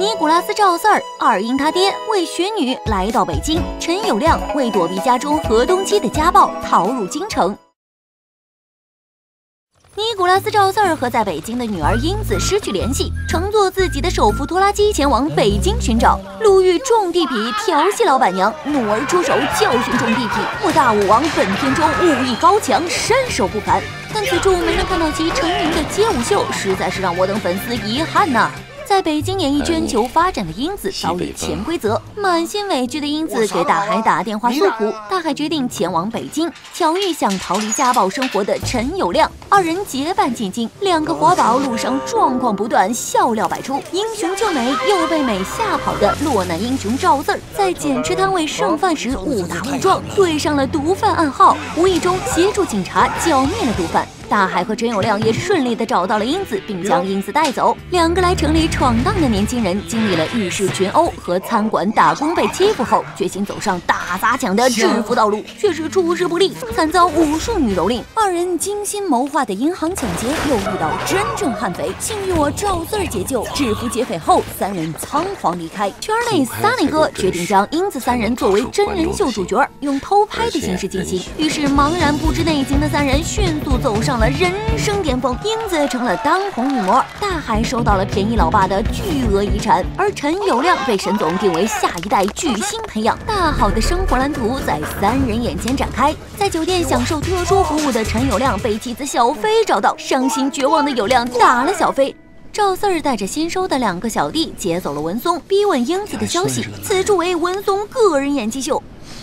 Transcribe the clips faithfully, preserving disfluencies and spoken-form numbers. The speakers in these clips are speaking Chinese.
尼古拉斯·赵四儿，二因他爹为学女来到北京，陈友谅为躲避家中河东妻的家暴，逃入京城。 尼古拉斯·赵四儿和在北京的女儿英子失去联系，乘坐自己的手扶拖拉机前往北京寻找。路遇众地痞调戏老板娘，怒而出手教训众地痞。我大武王本片中武艺高强，身手不凡，但此处没能看到其成名的街舞秀，实在是让我等粉丝遗憾呐、啊。 在北京演艺圈求发展的英子遭遇潜规则，满心委屈的英子给大海打电话诉苦，大海决定前往北京，巧遇想逃离家暴生活的陈友谅，二人结伴进京，两个活宝路上状况不断，笑料百出。英雄救美又被美吓跑的落难英雄赵四儿，在捡吃摊位剩饭时误打误撞对上了毒贩暗号，无意中协助警察剿灭了毒贩。 大海和陈友谅也顺利地找到了英子，并将英子带走。两个来城里闯荡的年轻人，经历了浴室群殴和餐馆打工被欺负后，决心走上打砸抢的致富道路，却是出师不利，惨遭武术女蹂躏。二人精心谋划的银行抢劫，又遇到真正悍匪，幸遇我赵四儿解救，制服劫匪后，三人仓皇离开。圈内萨尼哥决定将英子三人作为真人秀主角，用偷拍的形式进行。于是茫然不知内情的三人迅速走上了 人生巅峰，英子成了当红女模，大海收到了便宜老爸的巨额遗产，而陈友谅被沈总定为下一代巨星培养，大好的生活蓝图在三人眼前展开。在酒店享受特殊服务的陈友谅被妻子小飞找到，伤心绝望的友谅打了小飞。 赵四儿带着新收的两个小弟劫走了文松，逼问英子的消息。此处为文松个人演技秀。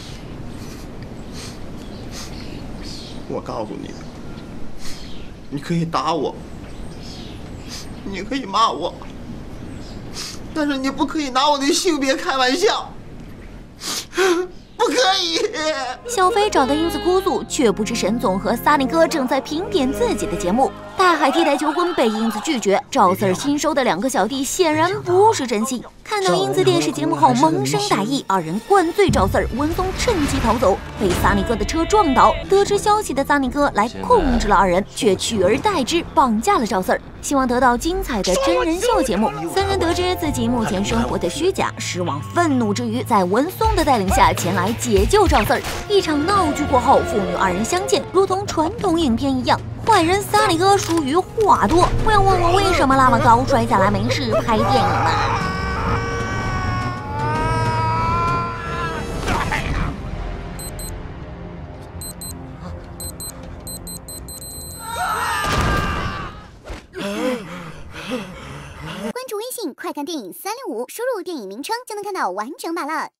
我告诉你。 你可以打我，你可以骂我，但是你不可以拿我的性别开玩笑，不可以。 小飞找到英子哭诉，却不知沈总和萨尼哥正在评点自己的节目。大海替代求婚被英子拒绝，赵四儿新收的两个小弟显然不是真心。看到英子电视节目后萌生大意，二人灌醉赵四儿，文松趁机逃走，被萨尼哥的车撞倒。得知消息的萨尼哥来控制了二人，却取而代之绑架了赵四儿。 希望得到精彩的真人秀节目，三人得知自己目前生活的虚假，失望愤怒之余，在文松的带领下前来解救赵四儿。一场闹剧过后，父女二人相见，如同传统影片一样。坏人萨里哥属于话多，不要问我为什么那么高摔下来没事拍电影呢？ 关注微信“快看电影三六五”，输入电影名称就能看到完整版了。